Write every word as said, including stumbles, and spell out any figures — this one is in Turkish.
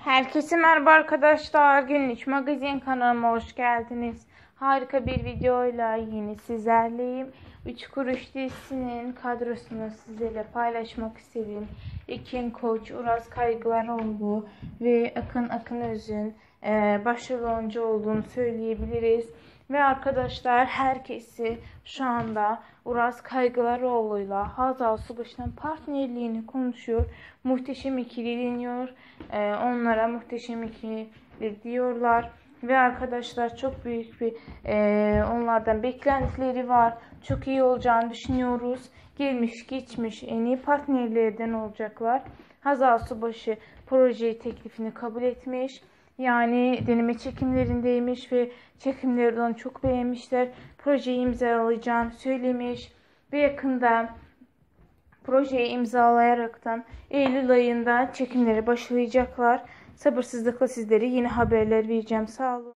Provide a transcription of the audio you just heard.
Herkese merhaba arkadaşlar. Günlük magazin kanalıma hoş geldiniz. Harika bir videoyla yine sizlerleyim. Üç Kuruş dizisinin kadrosunu sizlerle paylaşmak istedim. Ekin Koç, Uraz Kaygılaroğlu ve Akın Akınöz'ün e, başrol oyuncu olduğunu söyleyebiliriz. Ve arkadaşlar herkesi şu anda Uraz Kaygılaroğlu'yla Hazal Subaşı'nın partnerliğini konuşuyor. Muhteşem ikili deniyor. Ee, onlara muhteşem ikili diyorlar. Ve arkadaşlar çok büyük bir e, onlardan beklentileri var. Çok iyi olacağını düşünüyoruz. Gelmiş geçmiş en iyi partnerlerden olacaklar. Hazal Subaşı proje teklifini kabul etmiş. Yani deneme çekimlerindeymiş ve çekimleri onu çok beğenmişler. Projeyi imzalayacağını söylemiş ve yakında projeyi imzalayaraktan Eylül ayında çekimleri başlayacaklar. Sabırsızlıkla sizlere yeni haberler vereceğim. Sağ olun.